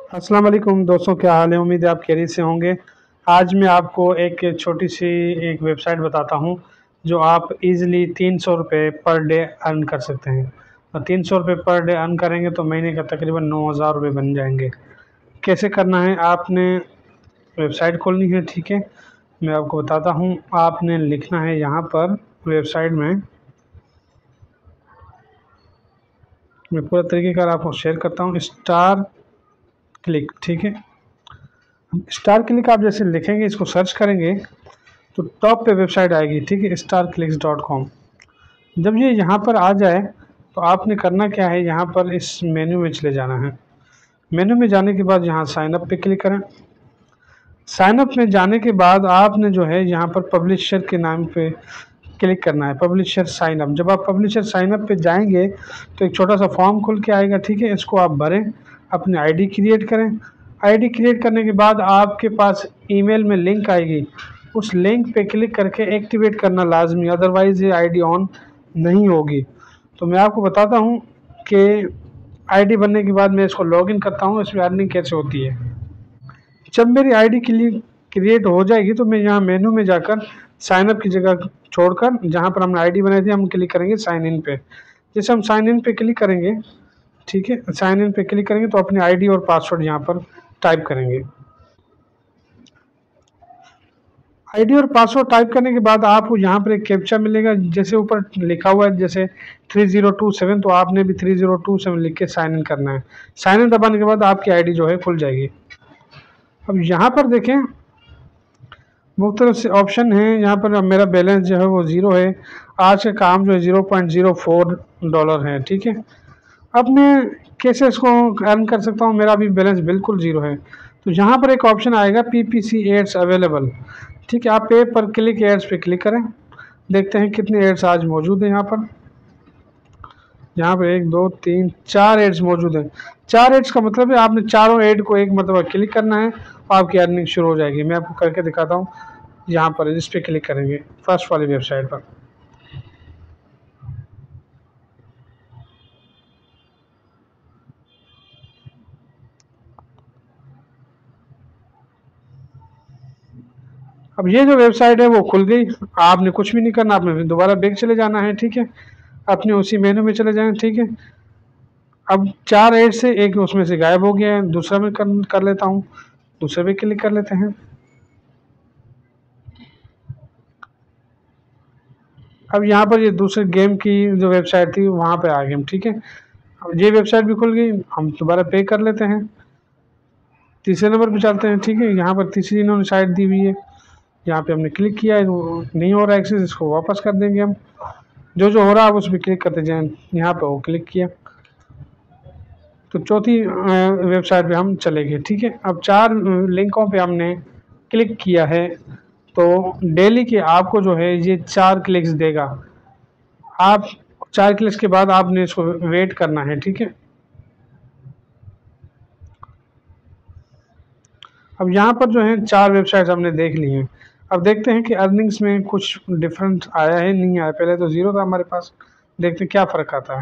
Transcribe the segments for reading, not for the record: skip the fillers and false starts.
अस्सलाम वालेकुम दोस्तों, क्या हाल है। उम्मीद है आप खैरियत से होंगे। आज मैं आपको एक छोटी सी एक वेबसाइट बताता हूं जो आप इजीली 300 रुपये पर डे अर्न कर सकते हैं। और 300 रुपये पर डे अर्न करेंगे तो महीने का तकरीबन 9,000 रुपये बन जाएंगे। कैसे करना है, आपने वेबसाइट खोलनी है। ठीक है, मैं आपको बताता हूँ। आपने लिखना है यहाँ पर वेबसाइट में, मैं पूरा तरीके का आपको शेयर करता हूँ। स्टार क्लिक, ठीक है। स्टार क्लिक आप जैसे लिखेंगे, इसको सर्च करेंगे तो टॉप पे वेबसाइट आएगी। ठीक है, starclicks.com। जब ये यहाँ पर आ जाए तो आपने करना क्या है, यहाँ पर इस मेन्यू में चले जाना है। मेन्यू में जाने के बाद यहाँ साइन अप पे क्लिक करें। साइन अप में जाने के बाद आपने जो है यहाँ पर पब्लिशर के नाम पे क्लिक करना है, पब्लिशर साइन अप। जब आप पब्लिशर साइन अप पे जाएंगे तो एक छोटा सा फॉर्म खुल के आएगा। ठीक है, इसको आप भरें, अपनी आईडी क्रिएट करें। आईडी क्रिएट करने के बाद आपके पास ईमेल में लिंक आएगी, उस लिंक पे क्लिक करके एक्टिवेट करना लाजमी, अदरवाइज़ ये आईडी ऑन नहीं होगी। तो मैं आपको बताता हूँ कि आईडी बनने के बाद मैं इसको लॉगिन करता हूँ, इसमें अर्निंग कैसे होती है। जब मेरी आईडी क्रिएट हो जाएगी तो मैं यहाँ मेनू में जाकर साइन अप की जगह छोड़कर जहाँ पर हमने आईडी बनाई थी हम क्लिक करेंगे साइन इन पे। जैसे हम साइन इन पे क्लिक करेंगे, ठीक है, साइन इन पे क्लिक करेंगे तो अपनी आईडी और पासवर्ड यहाँ पर टाइप करेंगे। आईडी और पासवर्ड टाइप करने के बाद आपको यहाँ पर एक कैप्चा मिलेगा, जैसे ऊपर लिखा हुआ है जैसे 3027, तो आपने भी 3027 लिख के साइन इन करना है। साइन इन दबाने के बाद आपकी आईडी जो है खुल जाएगी। अब यहाँ पर देखें, मुख्तलिफ से ऑप्शन हैं। यहाँ पर अब मेरा बैलेंस जो है वो ज़ीरो है। आज का काम जो है $0.04 है। ठीक है, अब मैं कैसे इसको अर्न कर सकता हूँ, मेरा अभी बैलेंस बिल्कुल ज़ीरो है। तो यहाँ पर एक ऑप्शन आएगा PPC एड्स अवेलेबल। ठीक है, आप पे पर क्लिक एड्स पे क्लिक करें, देखते हैं कितने एड्स आज मौजूद हैं। यहाँ पर 1 2 3 4 एड्स मौजूद हैं। 4 एड्स का मतलब है आपने चारों एड को एक मतलब क्लिक करना है और आपकी अर्निंग शुरू हो जाएगी। मैं आपको करके दिखाता हूँ। यहाँ पर इस पर क्लिक करेंगे फर्स्ट वाली वेबसाइट पर। अब ये जो वेबसाइट है वो खुल गई। आपने कुछ भी नहीं करना, आपने दोबारा बैक चले जाना है। ठीक है, अपने उसी मेनू में चले जाएं। ठीक है, अब 4 एड से एक उसमें से गायब हो गया है, दूसरा मैं कर लेता हूँ, दूसरे पे क्लिक कर लेते हैं। अब यहाँ पर ये दूसरे गेम की जो वेबसाइट थी वहाँ पे आ गए हम। ठीक है, अब ये वेबसाइट भी खुल गई, हम दोबारा पे कर लेते हैं। तीसरे नंबर पे चलते हैं। ठीक है, यहाँ पर तीसरी इन्होंने साइट दी हुई है, यहाँ पे हमने क्लिक किया है, नहीं हो रहा एक्सेस, इसको वापस कर देंगे हम। जो जो हो रहा है आप उस पर क्लिक करते जाएँ। यहाँ पे वो क्लिक किया तो चौथी वेबसाइट पे हम चले गए। ठीक है, अब 4 लिंकों पे हमने क्लिक किया है तो डेली के आपको जो है ये 4 क्लिक्स देगा। आप 4 क्लिक्स के बाद आपने इसको वेट करना है। ठीक है, अब यहाँ पर जो है 4 वेबसाइट्स हमने देख ली हैं। अब देखते हैं कि अर्निंग्स में कुछ डिफरेंट आया है नहीं आया। पहले तो ज़ीरो था हमारे पास, देखते हैं क्या फ़र्क आता है।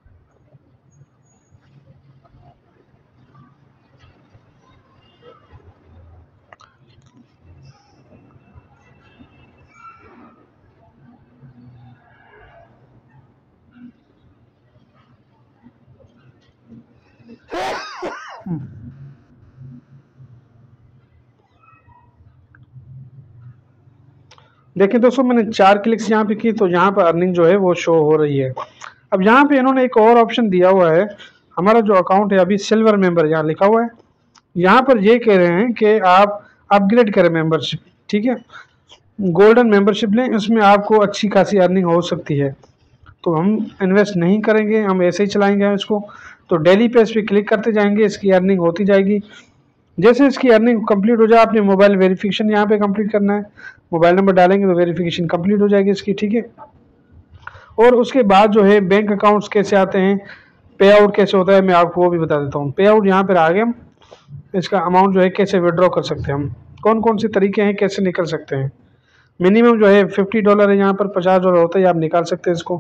देखिए दोस्तों, मैंने 4 क्लिक्स यहाँ पे की तो यहाँ पर अर्निंग जो है वो शो हो रही है। अब यहाँ पे इन्होंने एक और ऑप्शन दिया हुआ है, हमारा जो अकाउंट है अभी सिल्वर मेंबर यहाँ लिखा हुआ है। यहाँ पर ये कह रहे हैं कि आप अपग्रेड करें मेंबरशिप। ठीक है, गोल्डन मेंबरशिप लें, इसमें आपको अच्छी खासी अर्निंग हो सकती है। तो हम इन्वेस्ट नहीं करेंगे, हम ऐसे ही चलाएंगे इसको। तो डेली पे इस पर क्लिक करते जाएंगे, इसकी अर्निंग होती जाएगी। जैसे इसकी अर्निंग कंप्लीट हो जाए, आपने मोबाइल वेरिफिकेशन यहाँ पे कंप्लीट करना है। मोबाइल नंबर डालेंगे तो वेरिफिकेशन कंप्लीट हो जाएगी इसकी। ठीक है, और उसके बाद जो है बैंक अकाउंट्स कैसे आते हैं, पे आउट कैसे होता है, मैं आपको वो भी बता देता हूँ। पे आउट यहाँ पर आगे हम इसका अमाउंट जो है कैसे विड्रॉ कर सकते हैं, हम कौन कौन से तरीके हैं, कैसे निकल सकते हैं। मिनिमम जो है $50 है, यहाँ पर $50 होता है, आप निकाल सकते हैं इसको।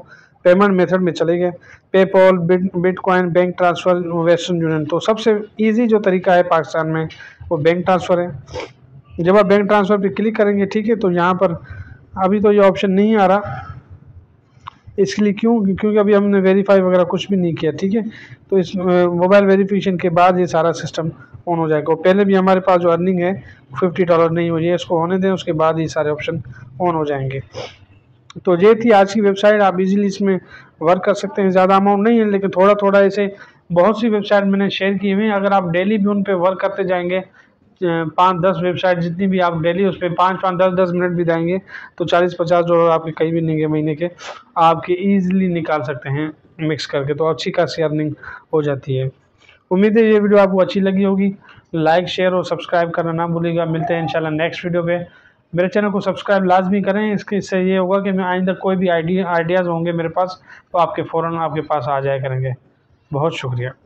पेमेंट मेथड में चले गए, PayPal, bitcoin, bank transfer, Western Union. तो सबसे इजी जो तरीका है पाकिस्तान में वो बैंक ट्रांसफ़र है। जब आप बैंक ट्रांसफ़र पे क्लिक करेंगे, ठीक है, तो यहाँ पर अभी तो ये ऑप्शन नहीं आ रहा, इसके लिए क्योंकि अभी हमने वेरीफाई वगैरह कुछ भी नहीं किया, ठीक है। तो इस मोबाइल वेरिफिकेशन के बाद ये सारा सिस्टम ऑन हो जाएगा। पहले भी हमारे पास जो अर्निंग है $50 नहीं हुई है, इसको होने दें, उसके बाद ये सारे ऑप्शन ऑन हो जाएंगे। तो ये थी आज की वेबसाइट, आप इजीली इसमें वर्क कर सकते हैं। ज़्यादा अमाउंट नहीं है, लेकिन थोड़ा थोड़ा ऐसे बहुत सी वेबसाइट मैंने शेयर की हुई हैं। अगर आप डेली भी उन पर वर्क करते जाएंगे, 5-10 वेबसाइट जितनी भी आप डेली उस पर 5-10 मिनट भी देंगे, तो $40-50 आपके कहीं भी नहीं है महीने के, आपके ईजिली निकाल सकते हैं मिक्स करके। तो अच्छी खासी अर्निंग हो जाती है। उम्मीद है ये वीडियो आपको अच्छी लगी होगी। लाइक, शेयर और सब्सक्राइब करना ना भूलिएगा। मिलते हैं इंशाल्लाह नेक्स्ट वीडियो पे। मेरे चैनल को सब्सक्राइब लाजमी करें, इससे ये होगा कि मैं आइंदा कोई भी आइडियाज़ होंगे मेरे पास, तो फ़ौरन आपके पास आ जाया करेंगे। बहुत शुक्रिया।